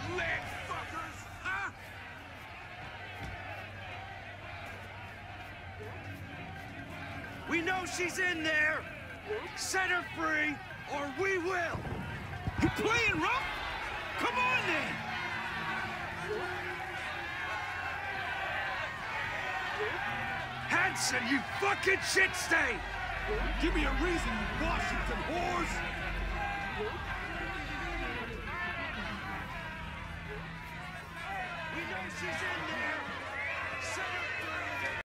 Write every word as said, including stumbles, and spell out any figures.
leg fuckers, huh? We know she's in there. Set her free, or we will. You playing rough? Come on then. Hanson, you fucking shit stain! Give me a reason, you Washington whores! We know she's in there!